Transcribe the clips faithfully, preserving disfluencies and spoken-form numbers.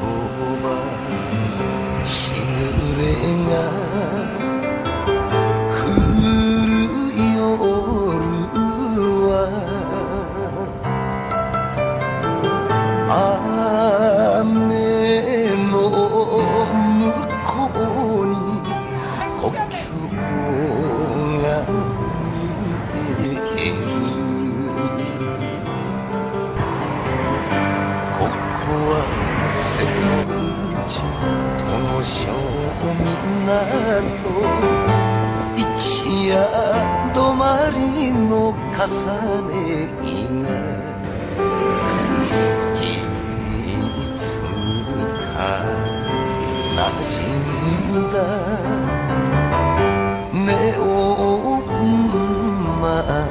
ばしぐれが降る夜は雨の向こうに故郷が見える。ここは瀬戸内殿小港、一夜止まりの重ねがいつか馴染んだネオン街。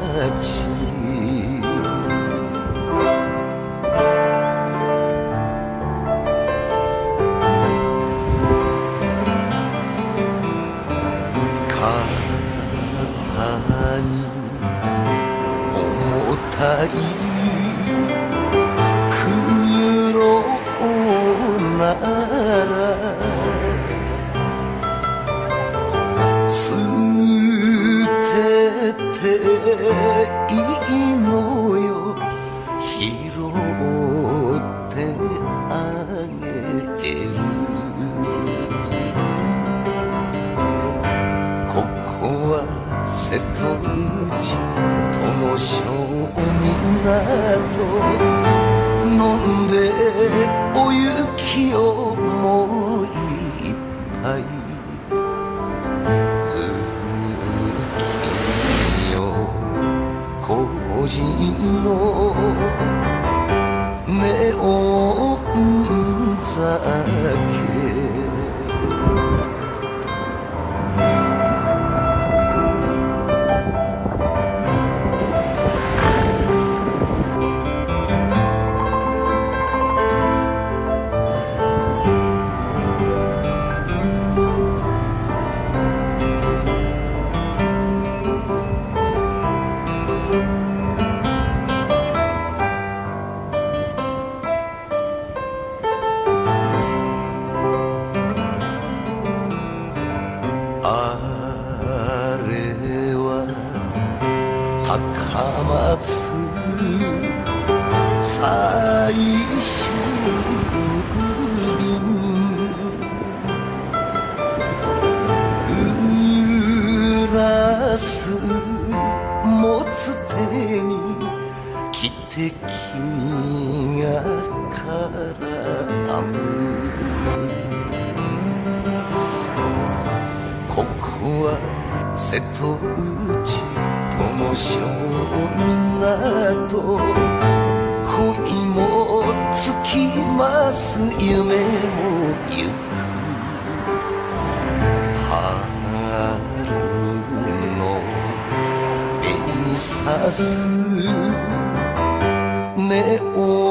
重たい黒なら捨てていいのよ、拾ってあげる。ここは瀬戸内殿小港、飲んでお雪をもう一杯。浮世故人のネオン酒。あれは高松最終便、グラス持つ手に汽笛が絡む。ここは瀬戸内殿小港、恋もつきます夢もゆく。春の紅さすネオン